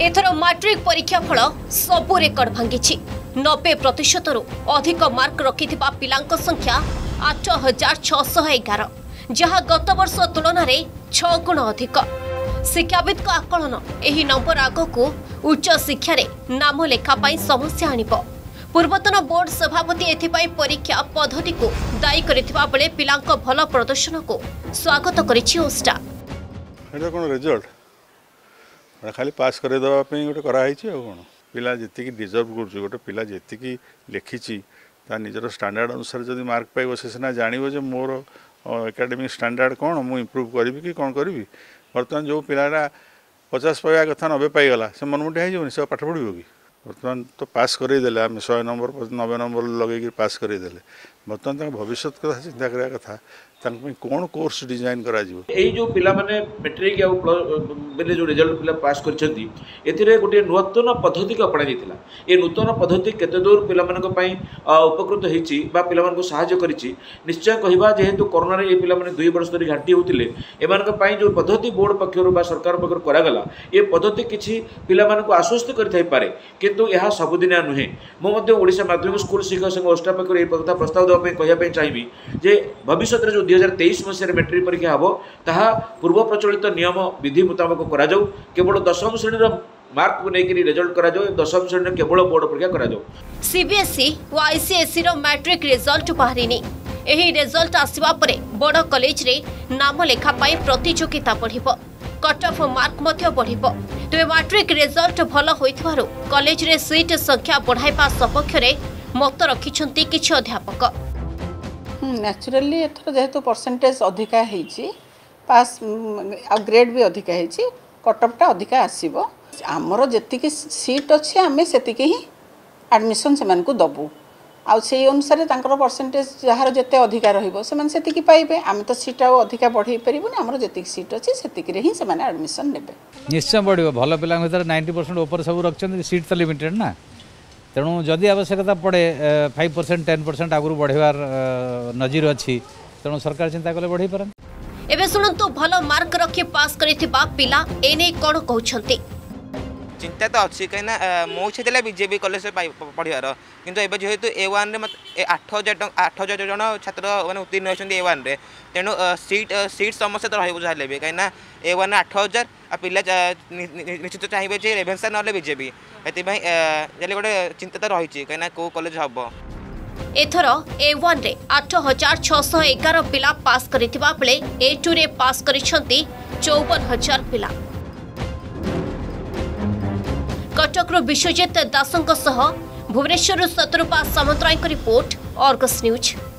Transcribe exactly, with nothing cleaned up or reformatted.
एथर matric परीक्षा फल सबु रेकर्ड भांगी नब्बे प्रतिशत अधिक मार्क रखिथिबा पिलांक संख्या आठ हजार छःश एगार जहाँ गत वर्ष तुलन में छह गुण अधिक। शिक्षाविद आकलन एही नंबर आगकू उच्च शिक्षा रे नाम लेखा पाई समस्या आनिब। पूर्वतन बोर्ड सभापति एथिपाई परीक्षा पद्धति को दायी करथिबा बेले पिलांक भल प्रदर्शन को स्वागत करिछि ओस्टा। एटा कोन रिजल्ट खाली पास करे दवा पे गोटे कराई कौन पिला जी डिजर्व कर गोटे पिला जी लिखी ता निजर स्टैंडर्ड अनुसार जब मार्क पाइब से सीना जानिबो जे मोर एकेडमिक स्टैंडर्ड कौन मु इम्प्रूव करी कि कौन करी। बर्तमान जो पिलाटा पचास पाइबा कथा नब्बे पाईगला से मनमुटिया हो से पाठ पढ़ो कि बर्तमान तो पास करदेले आम शहे नंबर नब्बे नंबर लगे पास करदेले। बर्तमान भविष्य कथा चिंता करा कथा कौन कोर्स डिजाइन करा जिवो। एई जो पिला माने मैट्रिक या बेले जो रिजल्ट पिला पास करछंती एथिरे गोटे नूतन पद्धति को अपना जाइतिला। ए नूतन पद्धति केते दूर पिला मानक पई उपकृत हेछि बा पिला मानक सहायता करिछि निश्चय कहिबा जेहेतु कोरोना रे ए पिला माने दुई वर्ष धरि घाटी होतिले एमानक पई जो पद्धति बोर्ड पक्षरु बा सरकार पक्षरु करा गला ए पद्धति किछि पिला मानक आश्वस्त करि थाई पारे किंतु यह सबुदिना नुहे। मो मध्ये ओडिशा माध्यमिक स्कूल शिक्षक संघ ओस्टा पक्षरु ए कथा प्रस्ताव देबा पई कहिया पई चाहिबी जे भविष्य रे जो दुई हजार तेईस मसीह मैट्रिक परीक्षा हम ताहा पूर्व प्रचलित नियम विधि मुताबक करा जाऊ। केवल दशम श्रेणी मार्क को लेकर रिजल्ट करा जाऊ। दशम श्रेणी केवल बोर्ड परीक्षा करा जाऊ। सीबीएसई और आईसीएसई रो मैट्रिक रिजल्ट बाहरिनी एही रिजल्ट आसीबा परे बड़ कॉलेज रे नाम लेखा पाई प्रतियोगिता बढ़िबो कट ऑफ मार्क मध्य बढ़िबो। तबे मैट्रिक रिजल्ट भल होइथवारो कॉलेज रे सीट संख्या बढ़ाइबा सपक्ष रे मत रखिछंती किछ अध्यापक। नेचुराली एथर जेहेतु परसेंटेज अधिका होईची पास आ ग्रेड भी अधिका होईची कटअपटा अधिका आसीबो। हमरो जतिके सीट अछि आमे सेतिके ही एडमिशन से मानकु दबु आ सेही अनुसार तांकर परसेंटेज जहार जते अधिका रहिबो से मान सेतिके पाइबे। आमे तो सीट आ अधिका बढ़ाई परिबो हमरो जतिके सीट अछि सेतिके ही से माने एडमिशन नेबे। निश्चय बढ़िबो भल पिला भीतर नब्बे परसेंट ऊपर सब रखछन सीट तो लिमिटेड ना तेणु जदि आवश्यकता पड़े फाइव परसेंट टेन परसेंट आगु बढ़ार नजीर अच्छी तेणु सरकार चिंता कले बढ़ाई पार। एबे सुनंतु भल मार्क रखी पास करिथिबा पिला एने कोन कहउछंती। चिंता तो अच्छी कहीं मो इच्छा बीजेपी कॉलेज पढ़ार किंतु एवं जेहेतु ए वन आठ हजार आठ हजार जन छात्र मैंने उत्तीर्ण होती ए वन रे तेणु सीट सीट समस्या तो रही भी कहीं ए वन आठ हजार आ पिला निश्चित चाहिए जे रेभेन्सा ना बीजेपी से गोटे चिंता तो रही कहीं कौ कॉलेज हम। एथर ए वन रे आठ हजार छःश एगार पिला पास करिथिबा बेले ए टू रे पास करिसंती चौवन हजार पिला। कटक विश्वजित दासों Bhubaneswar Satarupa Samantaray report Argus news.